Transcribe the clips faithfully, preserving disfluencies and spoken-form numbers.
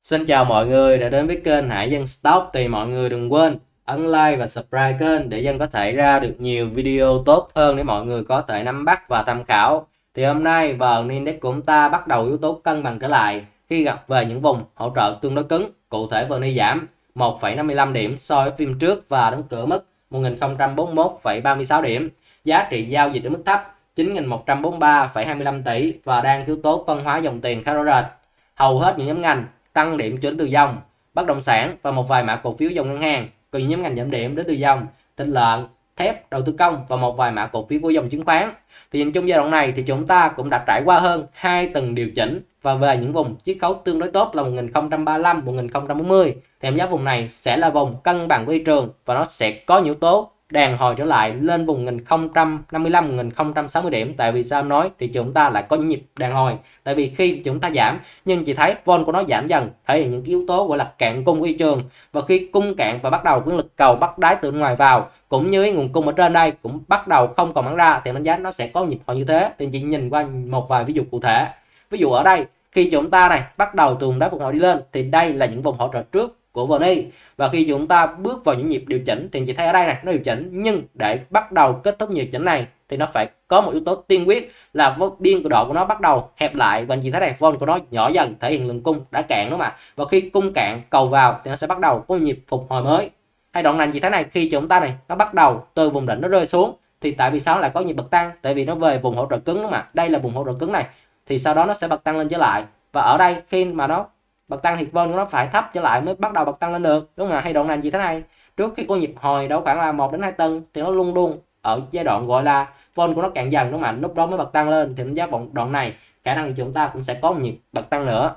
Xin chào mọi người đã đến với kênh Hải Dân Stock. Thì mọi người đừng quên ấn like và subscribe kênh để Dân có thể ra được nhiều video tốt hơn để mọi người có thể nắm bắt và tham khảo. Thì hôm nay vn index của chúng ta bắt đầu yếu tố cân bằng trở lại khi gặp về những vùng hỗ trợ tương đối cứng. Cụ thể vê en i giảm một phẩy năm mươi lăm điểm so với phiên trước và đóng cửa mức một nghìn không trăm bốn mươi mốt phẩy ba mươi sáu điểm. Giá trị giao dịch ở mức thấp chín nghìn một trăm bốn mươi ba phẩy hai mươi lăm tỷ và đang yếu tố phân hóa dòng tiền khá rõ rệt. Hầu hết những nhóm ngành tăng điểm đến từ dòng bất động sản và một vài mã cổ phiếu dòng ngân hàng, còn những nhóm ngành giảm điểm đến từ dòng thịt lợn, thép, đầu tư công và một vài mã cổ phiếu của dòng chứng khoán. Thì nhìn chung giai đoạn này thì chúng ta cũng đã trải qua hơn hai tuần điều chỉnh và về những vùng chiết khấu tương đối tốt là một nghìn không trăm ba mươi lăm, một nghìn không trăm bốn mươi. Thì em giá vùng này sẽ là vùng cân bằng của thị trường và nó sẽ có những yếu tố đàn hồi trở lại lên vùng một nghìn không trăm năm mươi lăm, một nghìn không trăm sáu mươi điểm. Tại vì sao em nói thì chúng ta lại có những nhịp đàn hồi, tại vì khi chúng ta giảm nhưng chị thấy vol của nó giảm dần, thể hiện những yếu tố gọi là cạn cung của thị trường. Và khi cung cạn và bắt đầu với lực cầu bắt đáy từ ngoài vào cũng như nguồn cung ở trên đây cũng bắt đầu không còn bắn ra thì đánh giá nó sẽ có nhịp hồi như thế. Thì chị nhìn qua một vài ví dụ cụ thể. Ví dụ ở đây khi chúng ta này bắt đầu từ vùng đáy phục hồi đi lên thì đây là những vùng hỗ trợ trước của vê en i, và khi chúng ta bước vào những nhịp điều chỉnh thì chị thấy ở đây này nó điều chỉnh, nhưng để bắt đầu kết thúc nhịp chỉnh này thì nó phải có một yếu tố tiên quyết là biên độ của nó bắt đầu hẹp lại, và chị thấy này vol của nó nhỏ dần, thể hiện lượng cung đã cạn đúng không ạ? Và khi cung cạn cầu vào thì nó sẽ bắt đầu có nhịp phục hồi mới. Hay đoạn này chị thấy này, khi chúng ta này nó bắt đầu từ vùng đỉnh nó rơi xuống thì tại vì sao lại có nhịp bật tăng? Tại vì nó về vùng hỗ trợ cứng đúng không ạ? Đây là vùng hỗ trợ cứng này, thì sau đó nó sẽ bật tăng lên trở lại, và ở đây khi mà nó bật tăng thì vol nó phải thấp trở lại mới bắt đầu bật tăng lên được đúng không ạ? Hay đoạn này như thế này, trước khi có nhịp hồi đâu khoảng là một đến hai tuần thì nó luôn luôn ở giai đoạn gọi là vol của nó cạn dần đúng không ạ? Lúc đó mới bật tăng lên, thì đánh giá đoạn này khả năng thì chúng ta cũng sẽ có một nhịp bật tăng nữa.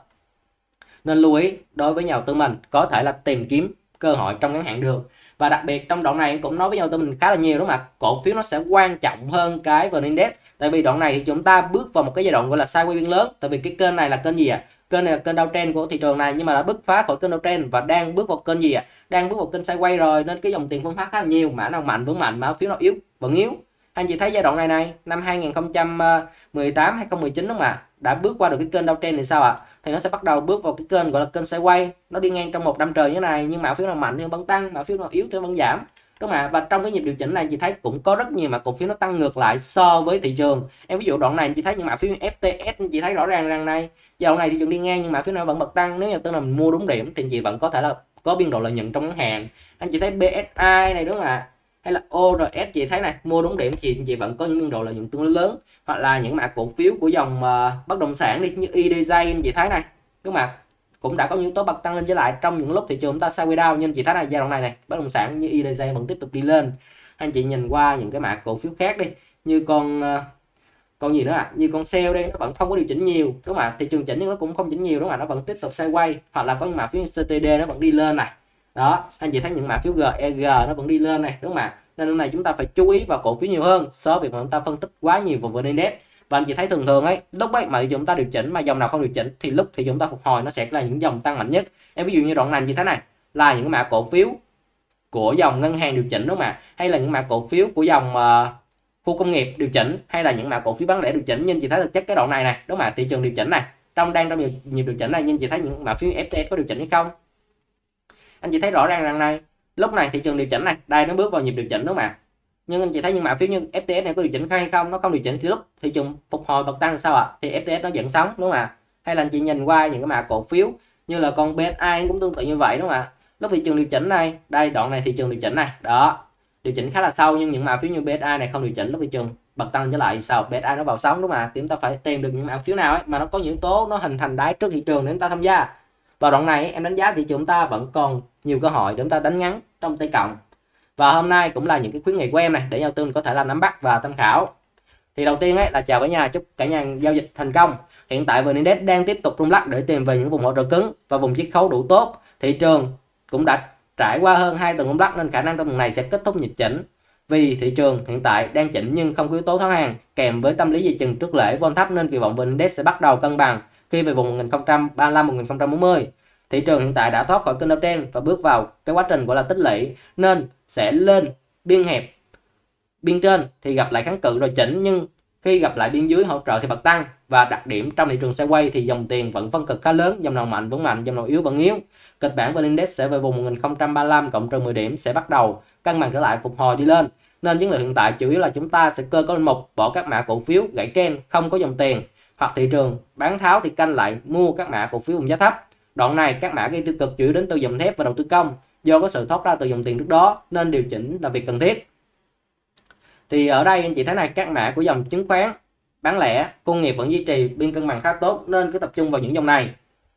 Nên lưu ý đối với nhà đầu tư mình có thể là tìm kiếm cơ hội trong ngắn hạn được. Và đặc biệt trong đoạn này cũng nói với nhà đầu tư mình khá là nhiều đúng không ạ? Cổ phiếu nó sẽ quan trọng hơn cái vê en index, tại vì đoạn này thì chúng ta bước vào một cái giai đoạn gọi là sideways biên lớn. Tại vì cái kênh này là kênh gì ạ? À? Kênh này là kênh downtrend của thị trường này, nhưng mà đã bứt phá khỏi kênh downtrend và đang bước vào kênh gì ạ? À? Đang bước vào kênh sideways rồi, nên cái dòng tiền phân phát khá là nhiều, mã nào mạnh vẫn mạnh, mã phiếu nào yếu vẫn yếu. Anh chị thấy giai đoạn này này năm hai nghìn không trăm mười tám hai nghìn không trăm mười chín đúng không ạ? Đã bước qua được cái kênh downtrend thì sao ạ? À? Thì nó sẽ bắt đầu bước vào cái kênh gọi là kênh sideways, nó đi ngang trong một năm trời như thế này, nhưng mã phiếu nào mạnh thì vẫn tăng, mã phiếu nào yếu thì vẫn giảm đúng không ạ? Và trong cái nhịp điều chỉnh này chị thấy cũng có rất nhiều mã cổ phiếu nó tăng ngược lại so với thị trường. Em ví dụ đoạn này chị thấy những mã phiếu ép tê ét chị thấy rõ ràng rằng này dạo này thị trường đi ngang nhưng mã phiếu nào vẫn bật tăng. Nếu như tư nào mình mua đúng điểm thì chị vẫn có thể là có biên độ lợi nhuận trong ngắn hạn. Anh chị thấy bê ét i này đúng không ạ? Hay là o rờ ét chị thấy này, mua đúng điểm chị chị vẫn có những biên độ lợi nhuận tương đối lớn. Hoặc là những mã cổ phiếu của dòng uh, bất động sản đi như i đê gi chị thấy này đúng không ạ? Cũng đã có những yếu tố bật tăng lên trở lại trong những lúc thị trường chúng ta sideways down, nhưng chị thấy này giai đoạn này này bất động sản như i đê gi vẫn tiếp tục đi lên. Anh chị nhìn qua những cái mã cổ phiếu khác đi, như con uh, con gì nữa à, như con sale đây nó vẫn không có điều chỉnh nhiều đúng không ạ? Thị trường chỉnh nhưng nó cũng không chỉnh nhiều đúng không ạ? Nó vẫn tiếp tục sideways. Hoặc là có những mã phiếu như xê tê đê nó vẫn đi lên này đó, anh chị thấy những mã phiếu giê e giê nó vẫn đi lên này đúng không ạ? Nên lúc này chúng ta phải chú ý vào cổ phiếu nhiều hơn so với việc mà chúng ta phân tích quá nhiều vào vê en index. Và anh chị thấy thường thường ấy, lúc ấy mà chúng ta điều chỉnh mà dòng nào không điều chỉnh thì lúc thì chúng ta phục hồi nó sẽ là những dòng tăng mạnh nhất. Em ví dụ như đoạn này như thế này là những mã cổ phiếu của dòng ngân hàng điều chỉnh đúng không ạ? Hay là những mã cổ phiếu của dòng uh, khu công nghiệp điều chỉnh, hay là những mã cổ phiếu bán lẻ điều chỉnh. Nhưng chị thấy thực chất cái đoạn này này đúng không ạ? Thị trường điều chỉnh này trong đang trong nhịp điều chỉnh này, nhưng chị thấy những mã phiếu ép tê ét có điều chỉnh hay không? Anh chị thấy rõ ràng rằng này lúc này thị trường điều chỉnh này, đây nó bước vào nhịp điều chỉnh đúng không ạ? Nhưng anh chị thấy những mã phiếu như ép tê ét này có điều chỉnh hay không? Nó không điều chỉnh thì lúc thị trường phục hồi bật tăng là sao ạ? Thì ép tê ét nó dẫn sóng đúng không ạ? Hay là anh chị nhìn qua những cái mã cổ phiếu như là con bê ét i cũng tương tự như vậy đúng không ạ? Lúc thị trường điều chỉnh này, đây đoạn này thị trường điều chỉnh này, đó điều chỉnh khá là sâu, nhưng những mã phiếu như bê ét i này không điều chỉnh, lúc thị trường bật tăng trở lại sao bê ét i nó vào sóng đúng không ạ? Thì chúng ta phải tìm được những mã phiếu nào ấy mà nó có những yếu tố nó hình thành đáy trước thị trường để chúng ta tham gia. Vào đoạn này em đánh giá thị trường chúng ta vẫn còn nhiều cơ hội để chúng ta đánh ngắn trong T cộng. Và hôm nay cũng là những cái khuyến nghị của em này để nhà đầu tư có thể là nắm bắt và tham khảo. Thì đầu tiên ấy là chào cả nhà, chúc cả nhà giao dịch thành công. Hiện tại vê en index đang tiếp tục rung lắc để tìm về những vùng hỗ trợ cứng và vùng chiết khấu đủ tốt. Thị trường cũng đã trải qua hơn hai tuần rung lắc nên khả năng trong tuần này sẽ kết thúc nhịp chỉnh. Vì thị trường hiện tại đang chỉnh nhưng không có yếu tố tháo hàng, kèm với tâm lý dè chừng trước lễ vol thấp nên kỳ vọng vê en index sẽ bắt đầu cân bằng khi về vùng một nghìn không trăm ba mươi lăm, một nghìn không trăm bốn mươi. Thị trường hiện tại đã thoát khỏi kênh downtrend và bước vào cái quá trình gọi là tích lũy, nên sẽ lên biên hẹp biên trên thì gặp lại kháng cự rồi chỉnh, nhưng Khi gặp lại biên dưới hỗ trợ thì bật tăng, và đặc điểm trong thị trường sideways thì dòng tiền vẫn phân cực khá lớn, dòng nào mạnh vẫn mạnh, dòng nào yếu vẫn yếu. Kịch bản vê en Index sẽ về vùng một nghìn không trăm ba mươi lăm cộng trừ mười điểm, sẽ bắt đầu cân bằng trở lại, phục hồi đi lên. Nên chiến lược hiện tại chủ yếu là chúng ta sẽ cơ cấu linh mục, bỏ các mã cổ phiếu gãy trend không có dòng tiền, hoặc thị trường bán tháo thì canh lại mua các mã cổ phiếu vùng giá thấp. Đoạn này các mã gây tiêu cực chủ yếu đến từ dòng thép và đầu tư công, do có sự thoát ra từ dòng tiền trước đó nên điều chỉnh là việc cần thiết. Thì ở đây anh chị thấy này, các mã của dòng chứng khoán bán lẻ, công nghiệp vẫn duy trì biên cân bằng khá tốt, nên cứ tập trung vào những dòng này.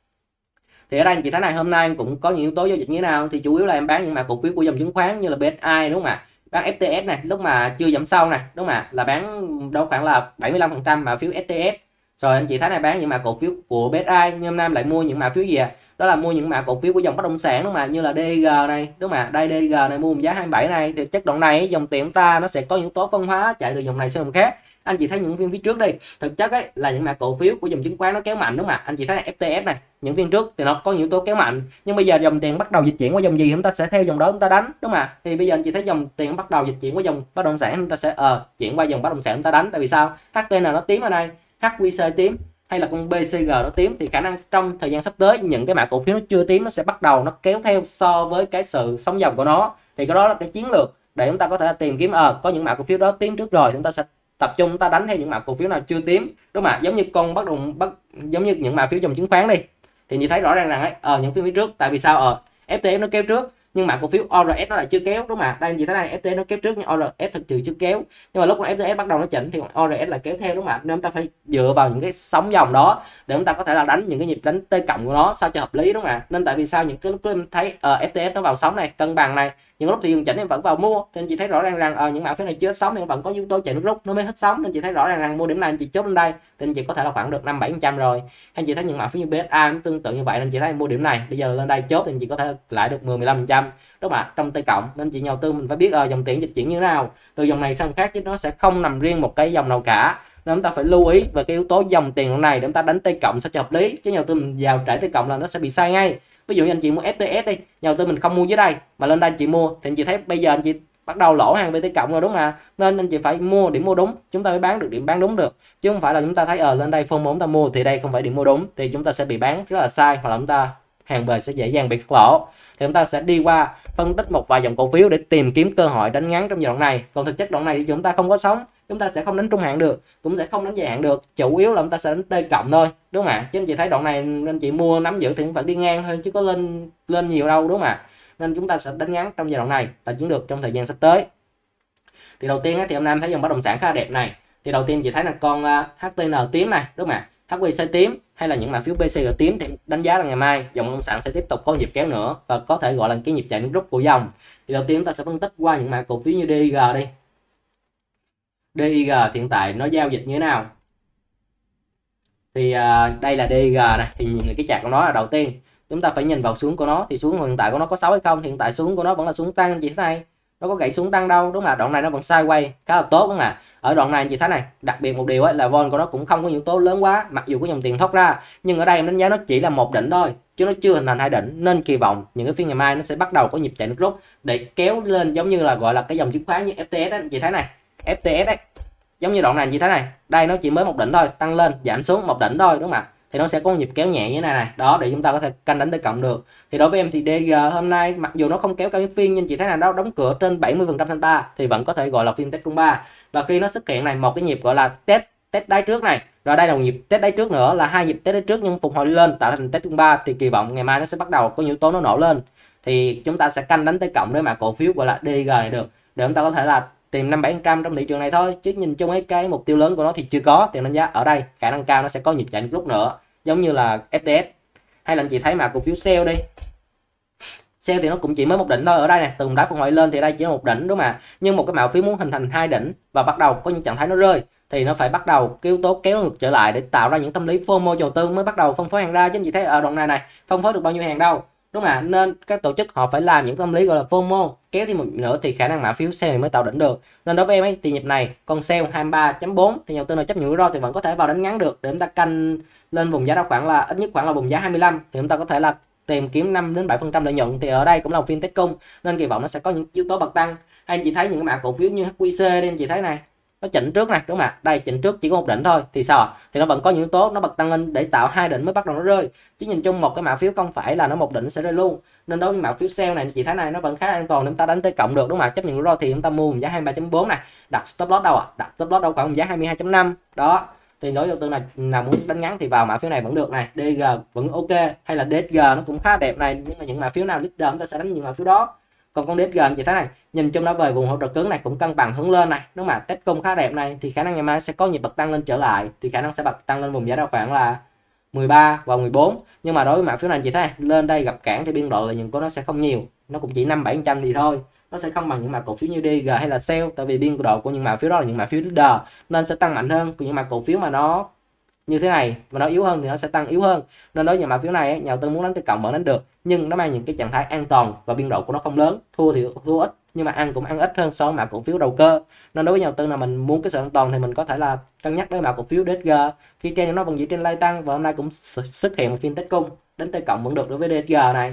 Thì ở đây anh chị thấy này, hôm nay em cũng có những yếu tố giao dịch như thế nào, thì chủ yếu là em bán những mã cổ phiếu của dòng chứng khoán như là bê ét i, đúng không ạ? Bán ép tê ét này lúc mà chưa giảm sâu này, đúng không ạ? Là bán đâu khoảng là bảy mươi lăm phần trăm mã phiếu ép tê ét. Rồi anh chị thấy này, bán những mã cổ phiếu của bê ét i, nhưng hôm nay lại mua những mã phiếu gì ạ? À? Đó là mua những mã cổ phiếu của dòng bất động sản, đúng không ạ? Như là đê giê này, đúng không ạ? Đây đê giê này mua giá hai mươi bảy này, thì chất đoạn này dòng tiền chúng ta nó sẽ có yếu tố phân hóa chạy từ dòng này sang dòng khác. Anh chị thấy những phiên phía trước đi, thực chất ấy là những mã cổ phiếu của dòng chứng khoán nó kéo mạnh, đúng không ạ? Anh chị thấy là ép tê ét này, những phiên trước thì nó có yếu tố kéo mạnh, nhưng bây giờ dòng tiền bắt đầu dịch chuyển qua dòng gì chúng ta sẽ theo dòng đó chúng ta đánh, đúng không ạ? Thì bây giờ anh chị thấy dòng tiền bắt đầu dịch chuyển qua dòng bất động sản, chúng ta sẽ ờ chuyển qua dòng bất động sản chúng ta đánh. Tại vì sao? hát tê en nó tím ở đây, hát quy xê tím, hay là con bê xê giê nó tím, thì khả năng trong thời gian sắp tới những cái mã cổ phiếu nó chưa tím nó sẽ bắt đầu nó kéo theo so với cái sự sóng dòng của nó. Thì cái đó là cái chiến lược để chúng ta có thể tìm kiếm ờ có những mã cổ phiếu đó tím trước rồi, chúng ta sẽ tập trung chúng ta đánh theo những mã cổ phiếu nào chưa tím, đúng không ạ? Giống như con bất động bất giống như những mã phiếu dòng chứng khoán đi, thì như thấy rõ ràng rằng ấy ờ những phiên phía trước, tại vì sao ờ ép tê ét nó kéo trước nhưng mã cổ phiếu o rờ ét nó lại chưa kéo, đúng không ạ? Đây anh chị thấy này, ép tê ét nó kéo trước nhưng o rờ ét thực sự chưa kéo, nhưng mà lúc mà ép tê ét bắt đầu nó chỉnh thì o rờ ét lại kéo theo, đúng không ạ? Nên chúng ta phải dựa vào những cái sóng dòng đó để chúng ta có thể là đánh những cái nhịp đánh T cộng của nó sao cho hợp lý, đúng không ạ? Nên tại vì sao những cái lúc em thấy uh, ép tê ét nó vào sóng này cân bằng này, những lúc thị trường chỉnh em vẫn vào mua, nên chị thấy rõ ràng rằng uh, những mã phiếu này chưa sóng thì vẫn có yếu tố chạy nước rút nó mới hết sóng, nên chị thấy rõ ràng rằng mua điểm này anh chị chốt lên đây thì anh chị có thể là khoảng được năm bảy phần trăm rồi. Anh chị thấy những mã phiếu như bê ét i cũng tương tự như vậy, nên chị thấy mua điểm này bây giờ lên đây chốt thì anh chị có thể lại được mười mười lăm phần trăm, đúng không ạ? Trong T cộng, nên chị nhà đầu tư mình phải biết uh, dòng tiền dịch chuyển như thế nào từ dòng này sang khác, chứ nó sẽ không nằm riêng một cái dòng nào cả. Nên chúng ta phải lưu ý về cái yếu tố dòng tiền này để chúng ta đánh T cộng sao cho hợp lý, chứ nhà đầu tư mình vào trễ T cộng là nó sẽ bị sai ngay. Ví dụ như anh chị mua ép tê ét đi, nhà đầu tư mình không mua dưới đây mà lên đây anh chị mua thì anh chị thấy bây giờ anh chị bắt đầu lỗ hàng vê tê cộng rồi, đúng không ạ? Nên anh chị phải mua điểm mua đúng, chúng ta mới bán được điểm bán đúng được, chứ không phải là chúng ta thấy ờ lên đây phô chúng ta mua thì đây không phải điểm mua đúng thì chúng ta sẽ bị bán rất là sai, hoặc là chúng ta hàng về sẽ dễ dàng bị cắt lỗ. Thì chúng ta sẽ đi qua phân tích một vài dòng cổ phiếu để tìm kiếm cơ hội đánh ngắn trong giai đoạn này. Còn thực chất đoạn này thì chúng ta không có sóng, chúng ta sẽ không đánh trung hạn được, cũng sẽ không đánh dài hạn được, chủ yếu là chúng ta sẽ đánh T cộng thôi, đúng không ạ? Chứ anh chị thấy đoạn này anh chị mua nắm giữ thì cũng phải đi ngang thôi chứ có lên lên nhiều đâu, đúng không ạ? Nên chúng ta sẽ đánh ngắn trong giai đoạn này là chiến lược trong thời gian sắp tới. Thì đầu tiên thì hôm nay em thấy dòng bất động sản khá đẹp này. Thì đầu tiên chị thấy là con hát tê en tím này, đúng không ạ? hát quy xê tím hay là những mã phiếu bê xê giê tím, thì đánh giá là ngày mai dòng bất động sản sẽ tiếp tục có nhịp kéo nữa và có thể gọi là cái nhịp chạy nước rút của dòng. Thì đầu tiên chúng ta sẽ phân tích qua những mã cổ phiếu như đê i giê đi. đê i giê hiện tại nó giao dịch như thế nào? Thì uh, đây là đê i giê này, thì nhìn cái chart của nó là đầu tiên chúng ta phải nhìn vào xuống của nó, thì xuống hiện tại của nó có sáu hay không? Thì hiện tại xuống của nó vẫn là xuống tăng, chị thấy này, nó có gãy xuống tăng đâu, đúng không ạ? Đoạn này nó vẫn sideways khá là tốt, đúng không ạ? Ở đoạn này chị thấy này, đặc biệt một điều ấy là vol của nó cũng không có yếu tố lớn quá, mặc dù có dòng tiền thoát ra, nhưng ở đây em đánh giá nó chỉ là một đỉnh thôi chứ nó chưa hình thành hai đỉnh, nên kỳ vọng những cái phiên ngày mai nó sẽ bắt đầu có nhịp chạy nước rút để kéo lên, giống như là gọi là cái dòng chứng khoán như ép tê ét ấy, chị thấy này, ép tê ét ấy, giống như đoạn này chị thấy này, đây nó chỉ mới một đỉnh thôi, tăng lên giảm xuống một đỉnh thôi, đúng không ạ? Thì nó sẽ có một nhịp kéo nhẹ như thế này này, đó để chúng ta có thể canh đánh T cộng được. Thì đối với em thì đê giê hôm nay mặc dù nó không kéo cao phiên, nhưng chị thấy là nó đóng cửa trên bảy mươi phần trăm thanh ta thì vẫn có thể gọi là phiên test cung ba. Và khi nó xuất hiện này một cái nhịp gọi là test test đáy trước này, rồi đây là một nhịp test đáy trước nữa, là hai nhịp test đáy trước nhưng phục hồi lên tạo thành test cung ba, thì kỳ vọng ngày mai nó sẽ bắt đầu có yếu tố nó nổ lên, thì chúng ta sẽ canh đánh T cộng để mà cổ phiếu gọi là đê giê này được, để chúng ta có thể là tìm năm bảy phần trăm trong thị trường này thôi, chứ nhìn chung ấy cái mục tiêu lớn của nó thì chưa có. Tiền đánh giá ở đây khả năng cao nó sẽ có nhịp chạy lúc nữa, giống như là ép tê ét. Hay là anh chị thấy mà cổ phiếu sell đi, sell thì nó cũng chỉ mới một đỉnh thôi, ở đây này từng đá phục hồi lên thì đây chỉ là một đỉnh, đúng không ạ? Nhưng một cái mã phiếu muốn hình thành hai đỉnh và bắt đầu có những trạng thái nó rơi thì nó phải bắt đầu cái yếu tố kéo ngược trở lại để tạo ra những tâm lý FOMO đầu tư mới bắt đầu phân phối hàng ra. Chứ anh chị thấy ở đoạn này này phân phối được bao nhiêu hàng đâu, đúng không ạ? Nên các tổ chức họ phải làm những tâm lý gọi là FOMO, kéo thêm một nữa thì khả năng mã phiếu sell mới tạo đỉnh được. Nên đối với em ấy thì nhịp này con sell hai mươi ba chấm bốn thì nhà đầu tư nào chấp nhận rủi ro thì vẫn có thể vào đánh ngắn được, để chúng ta canh lên vùng giá đó khoảng là ít nhất khoảng là vùng giá hai mươi lăm, thì chúng ta có thể là tìm kiếm năm đến bảy phần trăm lợi nhuận. Thì ở đây cũng là một phiên test cung nên kỳ vọng nó sẽ có những yếu tố bật tăng. Hay anh chị thấy những mã cổ phiếu như hát quy xê đi, anh chị thấy này, nó nó chỉnh trước nè, đúng không ạ? Đây chỉnh trước chỉ có một đỉnh thôi thì sao ạ? Thì nó vẫn có những yếu tố nó bật tăng lên để tạo hai đỉnh mới bắt đầu nó rơi, chứ nhìn chung một cái mã phiếu không phải là nó một đỉnh sẽ rơi luôn. Nên đối với mã phiếu sell này chị thấy này nó vẫn khá an toàn để chúng ta đánh tới cộng được, đúng không ạ? Chấp nhận rủi ro thì chúng ta mua giá hai mươi ba chấm bốn này, đặt stop loss đâu ạ? À? Đặt stop loss đâu khoảng giá hai mươi hai chấm năm đó. Thì đối đầu tư này nào muốn đánh ngắn thì vào mã phiếu này vẫn được này, đê giê vẫn ok, hay là đê ét giê nó cũng khá đẹp này, nhưng mà những mã phiếu nào leader chúng ta sẽ đánh những mã phiếu đó. Còn con đê ét giê chị thấy này, nhìn chung nó về vùng hỗ trợ cứng này cũng cân bằng hướng lên này, đúng không ạ? Test cung khá đẹp này thì khả năng ngày mai sẽ có nhịp bật tăng lên trở lại, thì khả năng sẽ bật tăng lên vùng giá đâu khoảng là mười ba và mười bốn. Nhưng mà đối với mã phiếu này chị thấy lên đây gặp cản thì biên độ lợi nhuận của nó sẽ không nhiều, nó cũng chỉ năm bảy phần trăm thì thôi, nó sẽ không bằng những mã cổ phiếu như đê giê hay là sell, tại vì biên độ của những mã phiếu đó là những mã phiếu leader nên sẽ tăng mạnh hơn. Còn những mã cổ phiếu mà nó như thế này mà nó yếu hơn thì nó sẽ tăng yếu hơn. Nên đối với mã phiếu này nhà đầu tư muốn đánh tới cộng vẫn đánh được, nhưng nó mang những cái trạng thái an toàn và biên độ của nó không lớn, thua thì thua ít nhưng mà ăn cũng ăn ít hơn so với mã cổ phiếu đầu cơ. Nên đối với nhà đầu tư là mình muốn cái sự an toàn thì mình có thể là cân nhắc với mã cổ phiếu đê ét giê, khi trên nó vẫn giữ trên lay tăng và hôm nay cũng xuất hiện một phiên test cung đánh tới cộng vẫn được đối với đê ét giê này.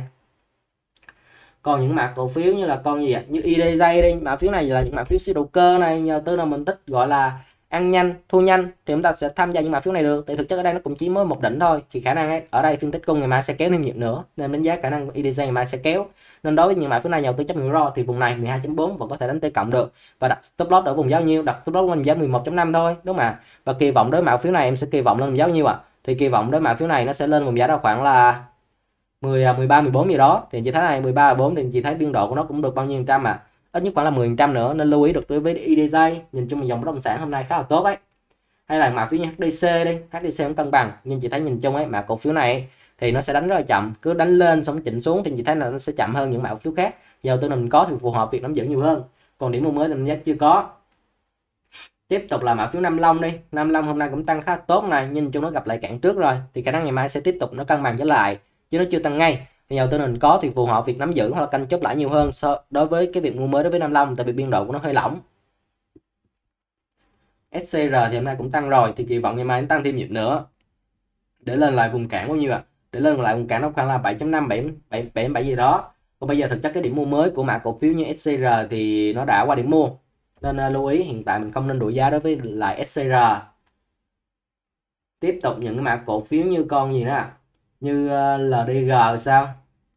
Còn những mã cổ phiếu như là con gì ạ, như i đê gi đi, mã phiếu này là những mã phiếu siêu đầu cơ này, nhà đầu tư là mình thích gọi là ăn nhanh thua nhanh thì chúng ta sẽ tham gia những mã phiếu này được. Tại thực chất ở đây nó cũng chỉ mới một đỉnh thôi, thì khả năng ấy, ở đây phiên tích cung ngày mai sẽ kéo thêm nhịp nữa, nên đánh giá khả năng i đê gi ngày mai sẽ kéo. Nên đối với những mã phiếu này nhà đầu tư chấp nhận rủi ro thì vùng này mười hai chấm bốn vẫn có thể đánh tới cộng được, và đặt stop loss ở vùng giá nhiêu, đặt stop loss lên giá mười một chấm năm thôi, đúng không ạ? Và kỳ vọng đối mã phiếu này em sẽ kỳ vọng lên vùng giá nhiêu ạ? À? Thì kỳ vọng đối mã phiếu này nó sẽ lên vùng giá đó khoảng là mười, mười ba, mười bốn gì đó. Thì chị thấy này mười ba, mười bốn thì chị thấy biên độ của nó cũng được bao nhiêu phần trăm à? Ít nhất khoảng là mười phần trăm nữa, nên lưu ý được đối với i đê gi. Nhìn chung là dòng bất động sản hôm nay khá là tốt đấy. Hay là mã phiếu như hát đê xê đi, hát đê xê cũng cân bằng, nhưng chị thấy nhìn chung ấy mã cổ phiếu này thì nó sẽ đánh rất là chậm, cứ đánh lên xong chỉnh xuống thì chị thấy là nó sẽ chậm hơn những mã cổ phiếu khác. Giờ tôi mình có thì phù hợp việc nắm giữ nhiều hơn. Còn điểm mua mới thì mình chưa có. Tiếp tục là mã phiếu Nam Long đi. Nam Long hôm nay cũng tăng khá tốt này, nhìn chung nó gặp lại cản trước rồi thì khả năng ngày mai sẽ tiếp tục nó cân bằng trở lại, chứ nó chưa tăng ngay. Thì nhà đầu tư mình có thì phù hợp việc nắm giữ hoặc là canh chốt lại nhiều hơn so đối với cái việc mua mới đối với Nam Long, tại vì biên độ của nó hơi lỏng. ét xê rờ thì hôm nay cũng tăng rồi thì kỳ vọng ngày mai nó tăng thêm nhịp nữa để lên lại vùng cản bao nhiêu ạ? À? Để lên lại vùng cản nó khoảng là bảy chấm năm, bảy, bảy, bảy, bảy gì đó. Còn bây giờ thực chất cái điểm mua mới của mã cổ phiếu như ét xê rờ thì nó đã qua điểm mua, nên uh, lưu ý hiện tại mình không nên đuổi giá đối với lại ét xê rờ. Tiếp tục những cái mã cổ phiếu như con gì nữa, như uh, lờ đê giê sao?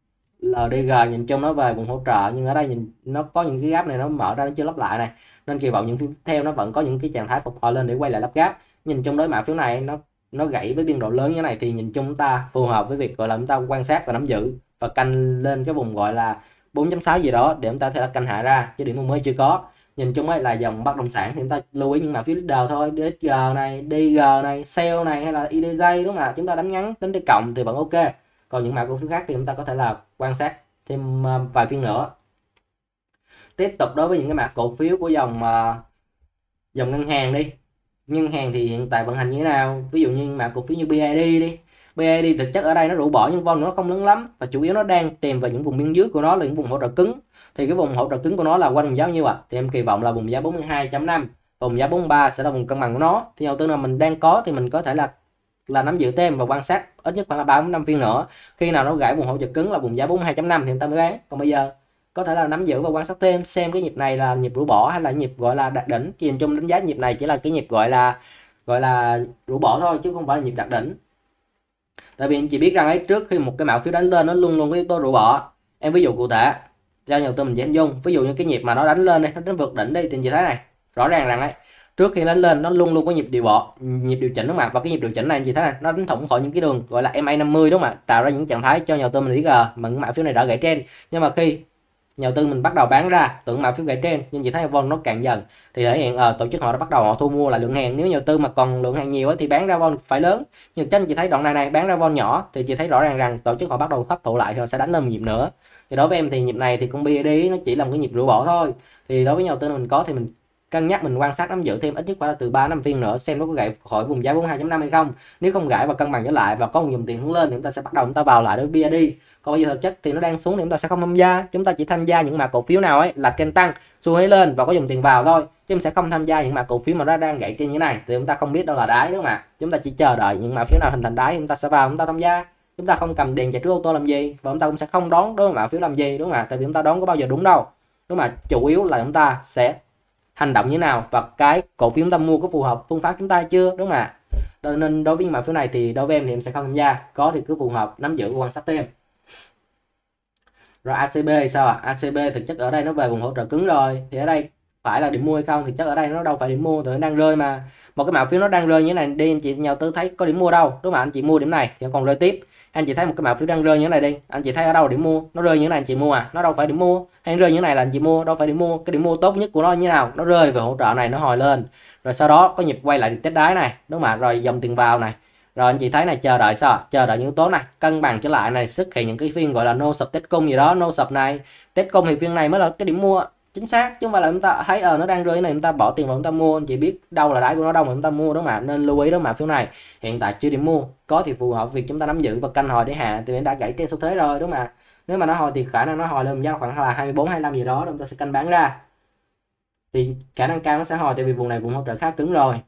lờ đê giê nhìn chung nó về vùng hỗ trợ, nhưng ở đây nhìn nó có những cái gap này nó mở ra nó chưa lắp lại này, nên kỳ vọng những phiếu tiếp theo nó vẫn có những cái trạng thái phục hồi lên để quay lại lắp gap. Nhìn chung đối mã phiếu này nó nó gãy với biên độ lớn như thế này thì nhìn chung chúng ta phù hợp với việc gọi là chúng ta quan sát và nắm giữ và canh lên cái vùng gọi là bốn chấm sáu gì đó để chúng ta thể là canh hạ ra, chứ điểm mua mới chưa có. Nhìn chung ấy là dòng bất động sản thì chúng ta lưu ý những mã phiếu leader thôi, đê ét giê này, đê giê này, sell này hay là i đê gi, đúng không ạ? Chúng ta đánh ngắn tính tới cộng thì vẫn ok. Còn những mã cổ phiếu khác thì chúng ta có thể là quan sát thêm vài phiên nữa. Tiếp tục đối với những cái mã cổ phiếu của dòng uh, dòng ngân hàng đi. Ngân hàng thì hiện tại vận hành như thế nào? Ví dụ như mã cổ phiếu như bê i đê đi. bê i đê thực chất ở đây nó rũ bỏ nhưng volume nó không lớn lắm, và chủ yếu nó đang tìm vào những vùng biên dưới của nó là những vùng hỗ trợ cứng. Thì cái vùng hỗ trợ cứng của nó là quanh vùng giá nhiêu ạ? À? Thì em kỳ vọng là vùng giá bốn mươi hai chấm năm, vùng giá bốn mươi ba sẽ là vùng cân bằng của nó. Thì đầu tư nào mình đang có thì mình có thể là là nắm giữ thêm và quan sát ít nhất khoảng là ba đến năm phiên nữa. Khi nào nó gãy vùng hỗ trợ cứng là vùng giá bốn mươi hai chấm năm thì chúng ta mới bán. Còn bây giờ có thể là nắm giữ và quan sát thêm xem cái nhịp này là nhịp rũ bỏ hay là nhịp gọi là đạt đỉnh. Nhìn chung đánh giá nhịp này chỉ là cái nhịp gọi là gọi là rũ bỏ thôi chứ không phải là nhịp đạt đỉnh. Tại vì anh chị biết rằng ấy, trước khi một cái mã phiếu đánh lên nó luôn luôn có yếu tố rũ bỏ. Em ví dụ cụ thể cho nhà đầu tư mình dễ hình dung, ví dụ như cái nhịp mà nó đánh lên đây, nó đánh vượt đỉnh đi thì anh chị thấy này, rõ ràng rằng ấy trước khi đánh lên nó luôn luôn có nhịp điều bỏ, nhịp điều chỉnh, đúng không ạ? Và cái nhịp điều chỉnh này anh chị thấy này, nó đánh thủng khỏi những cái đường gọi là em a năm mươi, đúng không ạ? Tạo ra những trạng thái cho nhà đầu tư mình biết là mà mã phiếu này đã gãy trên. Nhưng mà khi nhà đầu tư mình bắt đầu bán ra tưởng mã phiếu gãy trên, nhưng chị thấy vol nó cạn dần thì thể hiện ờ, tổ chức họ đã bắt đầu họ thu mua lại lượng hàng. Nếu nhà đầu tư mà còn lượng hàng nhiều ấy, thì bán ra vol phải lớn, nhưng trên chị thấy đoạn này này bán ra vol nhỏ thì chị thấy rõ ràng rằng tổ chức họ bắt đầu hấp thụ lại thì họ sẽ đánh lên một nhịp nữa. Thì đối với em thì nhịp này thì con bê i đê nó chỉ là một cái nhịp rũ bỏ thôi. Thì đối với nhà đầu tư mình có thì mình cân nhắc mình quan sát nắm giữ thêm ít nhất phải là từ ba năm phiên nữa xem nó có gãy khỏi vùng giá bốn mươi hai chấm năm hay không. Nếu không gãy và cân bằng trở lại và có một dòng tiền hướng lên thì chúng ta sẽ bắt đầu chúng ta vào lại đối với bê i đê. Còn bây giờ thực chất thì nó đang xuống thì chúng ta sẽ không tham gia, chúng ta chỉ tham gia những mã cổ phiếu nào ấy là trên tăng xu hướng lên và có dòng tiền vào thôi, chứ mình sẽ không tham gia những mã cổ phiếu mà nó đang gãy trên như này thì chúng ta không biết đâu là đáy, đúng không ạ? Chúng ta chỉ chờ đợi những mã phiếu nào hình thành đáy chúng ta sẽ vào chúng ta tham gia. Chúng ta không cầm đèn chạy trước ô tô làm gì, và chúng ta cũng sẽ không đón đối với mã phiếu làm gì, đúng không ạ? Tại vì chúng ta đón có bao giờ đúng đâu, đúng không ạ? Chủ yếu là chúng ta sẽ hành động như thế nào và cái cổ phiếu chúng ta mua có phù hợp phương pháp chúng ta chưa, đúng không ạ? Nên đối với những mã phiếu này thì đối với em thì em sẽ không tham gia, có thì cứ phù hợp nắm giữ quan sát thêm. Rồi a xê bê thì sao ạ? à? a xê bê thực chất ở đây nó về vùng hỗ trợ cứng rồi, thì ở đây phải là điểm mua hay không thì chắc ở đây nó đâu phải điểm mua, thì nó đang rơi mà. Một cái mã phiếu nó đang rơi như thế này đi, anh chị nhau tư thấy có điểm mua đâu, đúng không? Anh chị mua điểm này thì còn rơi tiếp. Anh chị thấy một cái mã phiếu đang rơi như thế này đi, anh chị thấy ở đâu điểm mua, nó rơi như thế này anh chị mua à, nó đâu phải điểm mua. Hay rơi như thế này là anh chị mua, đâu phải điểm mua. Cái điểm mua tốt nhất của nó như thế nào? Nó rơi về hỗ trợ này, nó hồi lên rồi sau đó có nhịp quay lại test đáy này, đúng không ạ? Rồi dòng tiền vào này, rồi anh chị thấy này, chờ đợi sao? Chờ đợi những yếu tố này cân bằng trở lại này, xuất hiện những cái phiên gọi là no sập test cung gì đó, no sập này test cung thì phiên này mới là cái điểm mua chính xác, chứ không phải là chúng ta thấy ờ nó đang rơi cái này chúng ta bỏ tiền vào chúng ta mua. Anh chị biết đâu là đáy của nó đâu mà chúng ta mua, đúng không ạ? Nên lưu ý đó, mà phiếu này hiện tại chưa điểm mua, có thì phù hợp việc chúng ta nắm giữ và canh hồi để hạ, thì đã gãy trên xu thế rồi, đúng không ạ? Nếu mà nó hồi thì khả năng nó hồi lên giá khoảng là hai mươi bốn hai mươi lăm gì đó, chúng ta sẽ canh bán ra, thì khả năng cao nó sẽ hồi, tại vì vùng này vùng hỗ trợ khá cứng rồi.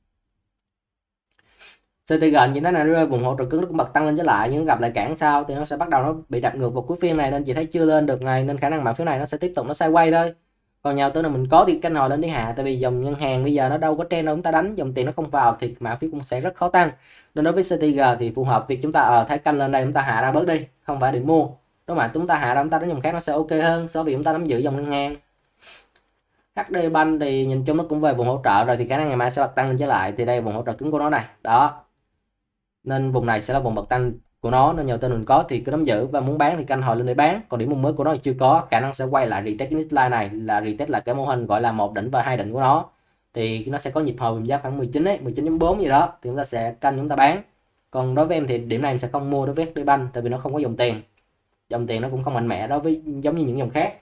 xê tê giê nhìn thấy là rơi vùng hỗ trợ cứng, nó cũng bật tăng lên trở lại, nhưng gặp lại cản sau thì nó sẽ bắt đầu nó bị đạp ngược vào cuối phiên này, nên chị thấy chưa lên được này, nên khả năng mã phiếu này nó sẽ tiếp tục nó sideways thôi. Còn nhà đầu tư là mình có thì canh hồi lên đi hạ, tại vì dòng ngân hàng bây giờ nó đâu có trend đâu, chúng ta đánh dòng tiền nó không vào thì mã phiếu cũng sẽ rất khó tăng. Nên đối với xê tê giê thì phù hợp việc chúng ta ở ờ, thấy canh lên đây chúng ta hạ ra bớt đi, không phải định mua, đúng không ạ? Chúng ta hạ ra chúng ta đánh dòng khác nó sẽ ok hơn so với chúng ta nắm giữ dòng ngân hàng. hát đê Bank thì nhìn chung nó cũng về vùng hỗ trợ rồi, thì khả năng ngày mai sẽ bật tăng lên trở lại, thì đây vùng hỗ trợ cứng của nó này đó, nên vùng này sẽ là vùng bật tăng của nó, nên nhiều tên mình có thì cứ nắm giữ, và muốn bán thì canh hồi lên để bán. Còn điểm mua mới của nó thì chưa có, khả năng sẽ quay lại retest cái line này, là retest là cái mô hình gọi là một đỉnh và hai đỉnh của nó, thì nó sẽ có nhịp hồi giá khoảng mười chín ấy, mười chín chấm bốn gì đó, thì chúng ta sẽ canh chúng ta bán. Còn đối với em thì điểm này em sẽ không mua đối với hát đê Bank, tại vì nó không có dòng tiền, dòng tiền nó cũng không mạnh mẽ đối với giống như những dòng khác.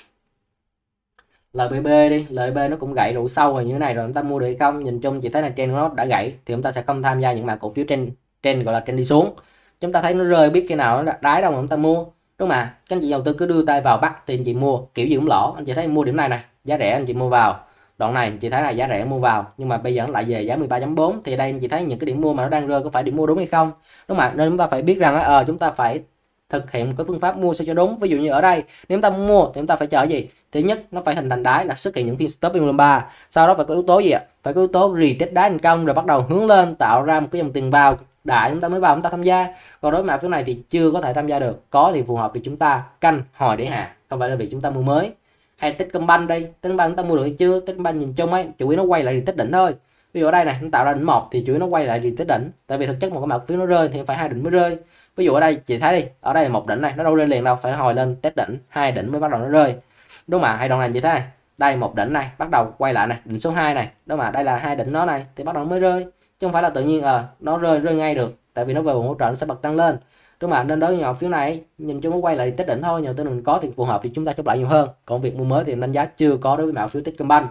lờ bê bê đi, lờ bê bê nó cũng gãy đủ sâu rồi như thế này rồi, chúng ta mua được hay không? Nhìn chung chỉ thấy là trend của nó đã gãy, thì chúng ta sẽ không tham gia những mã cổ phiếu trên trên gọi là trên đi xuống. Chúng ta thấy nó rơi biết cái nào nó đáy đâu mà chúng ta mua, đúng không ạ? Các anh chị đầu tư cứ đưa tay vào bắt thì anh chị mua kiểu gì cũng lỗ. Anh chị thấy mua điểm này này giá rẻ anh chị mua vào, đoạn này anh chị thấy là giá rẻ mua vào, nhưng mà bây giờ nó lại về giá mười ba chấm bốn, thì đây anh chị thấy những cái điểm mua mà nó đang rơi có phải điểm mua đúng hay không, đúng không ạ? Nên chúng ta phải biết rằng ờ chúng ta phải thực hiện một cái phương pháp mua sao cho đúng. Ví dụ như ở đây nếu chúng ta mua thì chúng ta phải chờ gì? Thứ nhất nó phải hình thành đáy, là xuất hiện những phiên stop in ba, sau đó phải có yếu tố gì ạ? Phải có yếu tố retest đáy thành công rồi bắt đầu hướng lên tạo ra một cái dòng tiền vào đại, chúng ta mới vào chúng ta tham gia. Còn đối với mã phiếu này thì chưa có thể tham gia được, có thì phù hợp vì chúng ta canh hồi để hạ, không phải là vì chúng ta mua mới. Hay Techcombank đây, Techcombank chúng ta mua được hay chưa? Techcombank nhìn chung ấy chủ yếu nó quay lại retest đỉnh thôi. Ví dụ ở đây này nó tạo ra đỉnh một thì chủ yếu nó quay lại retest đỉnh, tại vì thực chất một cái mã phiếu nó rơi thì phải hai đỉnh mới rơi. Ví dụ ở đây chị thấy đi, ở đây là một đỉnh này nó đâu rơi liền đâu, phải hồi lên test đỉnh, hai đỉnh mới bắt đầu nó rơi, đúng mà? Hay đoạn này chị thấy này, đây một đỉnh này bắt đầu quay lại này, đỉnh số hai này, đúng mà? Đây là hai đỉnh nó này thì bắt đầu nó mới rơi, chứ không phải là tự nhiên ờ à, nó rơi rơi ngay được, tại vì nó về vùng hỗ trợ nó sẽ bật tăng lên, đúng mà? Nên đối với nhỏ phiếu này nhìn chung nó quay lại test đỉnh thôi, nhờ tên mình có thì phù hợp thì chúng ta chấp lại nhiều hơn. Còn việc mua mới thì đánh giá chưa có đối với mã phiếu Techcombank.